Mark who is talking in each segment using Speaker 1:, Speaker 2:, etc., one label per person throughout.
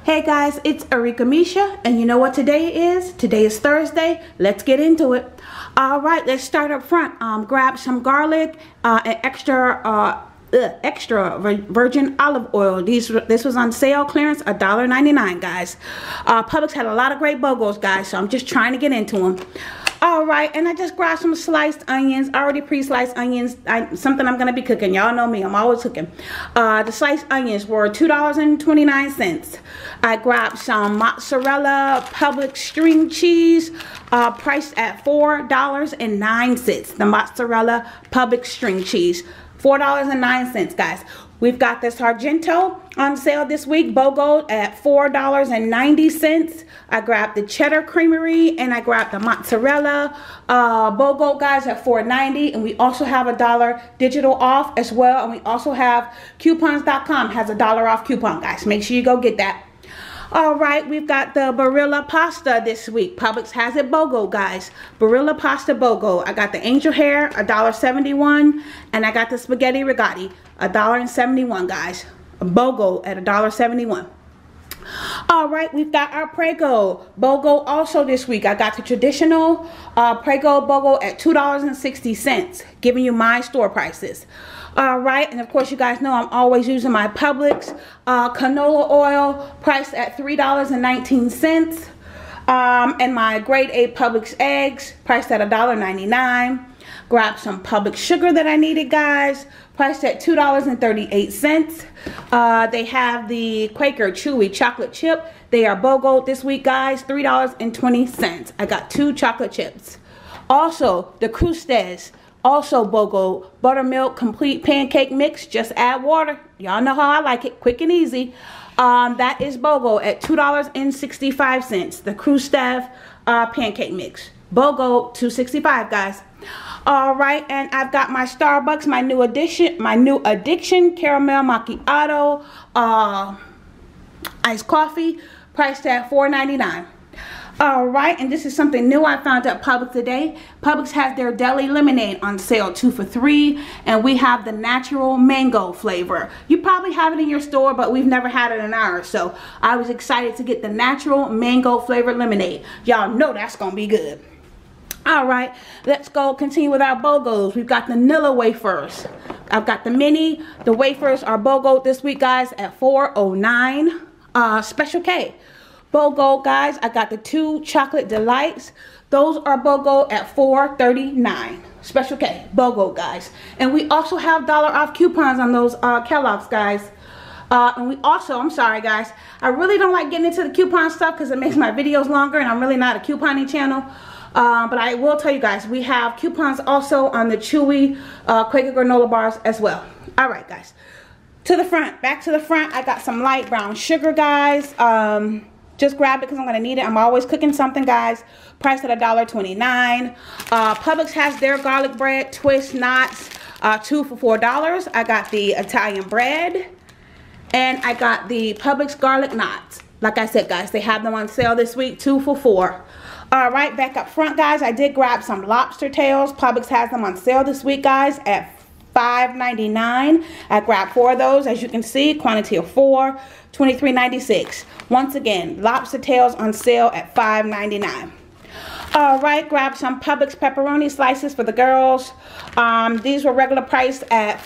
Speaker 1: Hey guys, it's Arickamisha, and you know what today is? Today is Thursday. Let's get into it. All right, let's start up front. Grab some garlic and extra virgin olive oil. This was on sale, clearance, $1.99, guys. Publix had a lot of great Bogos, guys, so I'm just trying to get into them. All right, and I just grabbed some sliced onions, already pre-sliced onions. Something I'm gonna be cooking. Y'all know me, I'm always cooking. The sliced onions were $2.29. I grabbed some mozzarella Publix string cheese, priced at $4.09. The mozzarella Publix string cheese, $4.09, guys. We've got the Sargento on sale this week, Bogo, at $4.90. I grabbed the cheddar creamery and I grabbed the mozzarella Bogo, guys, at $4.90. And we also have $1 digital off as well. And we also have coupons.com has $1 off coupon, guys. Make sure you go get that. All right, we've got the Barilla pasta this week. Publix has it, Bogo, guys. Barilla pasta Bogo. I got the angel hair, $1.71, and I got the spaghetti rigatoni, $1.71, guys. Bogo at $1.71. All right, we've got our Prego Bogo also this week. I got the traditional Prego Bogo at $2.60, giving you my store prices. All right, and of course you guys know I'm always using my Publix canola oil, priced at $3.19, and my grade A Publix eggs, priced at $1.99. Grab some Publix sugar that I needed, guys, priced at $2.38. They have the Quaker Chewy chocolate chip. They are Bogo this week, guys, $3.20. I got 2 chocolate chips. Also, the Crustes, also Bogo buttermilk complete pancake mix. Just add water. Y'all know how I like it, quick and easy. That is Bogo at $2.65. The Crustes pancake mix, Bogo $2.65, guys. All right, and I've got my Starbucks, my new addiction caramel macchiato iced coffee, priced at $4.99. All right, and this is something new I found at Publix today. Publix has their deli lemonade on sale, 2 for $3, and we have the natural mango flavor. You probably have it in your store, but we've never had it in ours, so I was excited to get the natural mango flavored lemonade. Y'all know that's gonna be good. All right, let's go continue with our Bogos. We've got the Nilla wafers. I've got the mini. The wafers are Bogo this week, guys, at $4.09. Special K Bogo, guys. I got the 2 chocolate delights. Those are Bogo at $4.39. Special K Bogo, guys. And we also have $1 off coupons on those Kellogg's, guys. And we also, I'm sorry guys, I really don't like getting into the coupon stuff because it makes my videos longer, and I'm really not a couponing channel. But I will tell you guys, we have coupons also on the Chewy Quaker granola bars as well. All right, guys, to the front, back to the front. I got some light brown sugar, guys. Just grab it because I'm going to need it. I'm always cooking something, guys. Priced at $1.29. Publix has their garlic bread, twist knots, 2 for $4. I got the Italian bread, and I got the Publix garlic knots. Like I said, guys, they have them on sale this week, 2 for $4. All right, back up front, guys, I did grab some lobster tails. Publix has them on sale this week, guys, at $5.99. I grabbed 4 of those, as you can see, quantity of 4, $23.96. Once again, lobster tails on sale at $5.99. All right, grab some Publix pepperoni slices for the girls. These were regular priced at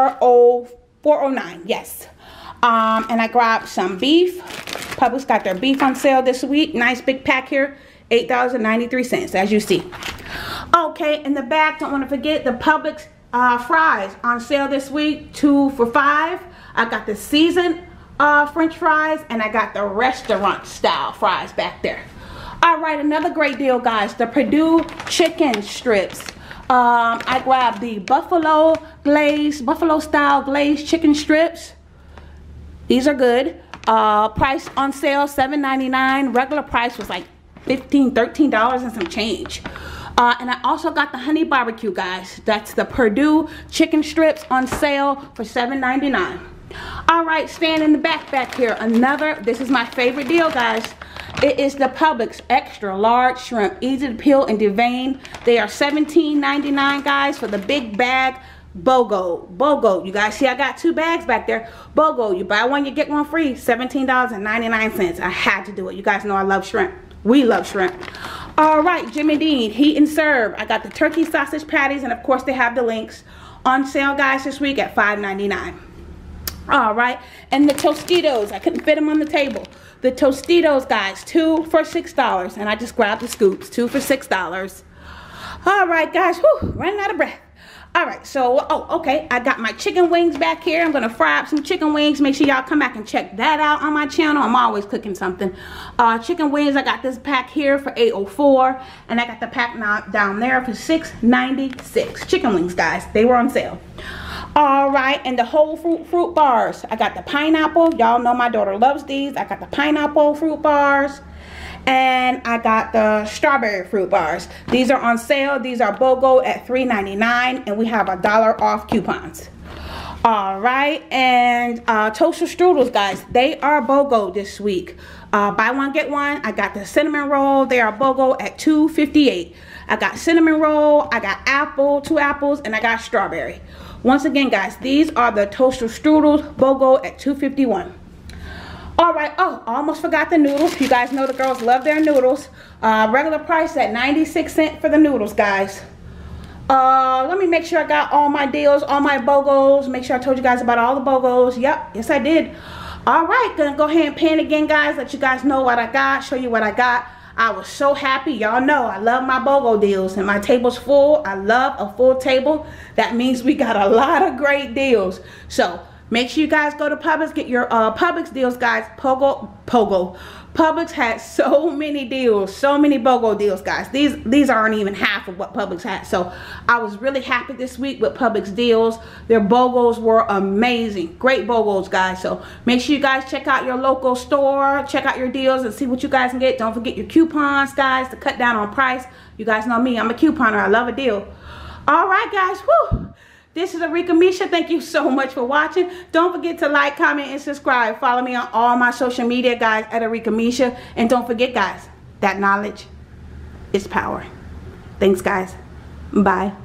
Speaker 1: $4.09. Yes. And I grabbed some beef. Publix got their beef on sale this week. Nice big pack here, $8.93, as you see. Okay, in the back, don't want to forget the Publix fries on sale this week, 2 for $5. I got the seasoned French fries, and I got the restaurant style fries back there. All right, another great deal, guys, the Purdue chicken strips. I grabbed the buffalo style glazed chicken strips. These are good. Price on sale $7.99. Regular price was like $13 and some change. And I also got the honey barbecue, guys. That's the Purdue chicken strips on sale for $7.99. All right, staying in the back here, this is my favorite deal, guys. It is the Publix extra large shrimp, easy to peel and devein. They are $17.99, guys, for the big bag Bogo. Bogo. You guys see I got 2 bags back there. Bogo. You buy one, you get one free. $17.99. I had to do it. You guys know I love shrimp. We love shrimp. Alright, Jimmy Dean Heat and Serve. I got the turkey sausage patties, and of course they have the links on sale, guys, this week at $5.99. Alright, and the Tostitos. I couldn't fit them on the table. The Tostitos, guys, 2 for $6. And I just grabbed the scoops. 2 for $6. Alright, guys. Whew, running out of breath. Alright, so, oh, okay. I got my chicken wings back here. I'm going to fry up some chicken wings. Make sure y'all come back and check that out on my channel. I'm always cooking something. Chicken wings, I got this pack here for $8.04. And I got the pack down there for $6.96. Chicken wings, guys. They were on sale. Alright, and the whole fruit bars. I got the pineapple. Y'all know my daughter loves these. I got the pineapple fruit bars. And I got the strawberry fruit bars. These are on sale. These are BOGO at $3.99, and we have $1 off coupons. Alright, and toaster strudels, guys. They are BOGO this week. Buy one, get one. I got the cinnamon roll. They are BOGO at $2.58. I got cinnamon roll, I got apple, 2 apples, and I got strawberry. Once again, guys, these are the toaster strudels, BOGO at $2.51. Alright, oh, I almost forgot the noodles. You guys know the girls love their noodles. Regular price at 96 cents for the noodles, guys. Let me make sure I got all my deals, all my BOGOs. Make sure I told you guys about all the BOGOs. Yep, yes I did. Alright, gonna go ahead and pan again, guys. Let you guys know what I got, show you what I got. I was so happy. Y'all know I love my BOGO deals, and my table's full. I love a full table. That means we got a lot of great deals. So make sure you guys go to Publix, get your Publix deals, guys. Publix has so many deals, so many BOGO deals, guys. These aren't even half of what Publix had. So I was really happy this week with Publix deals. Their BOGOs were amazing. Great BOGOs, guys. So make sure you guys check out your local store, check out your deals, and see what you guys can get. Don't forget your coupons, guys, to cut down on price. You guys know me. I'm a couponer. I love a deal. All right, guys. Whew. This is Arickamisha. Thank you so much for watching. Don't forget to like, comment, and subscribe. Follow me on all my social media, guys, at Arickamisha. And don't forget, guys, that knowledge is power. Thanks, guys. Bye.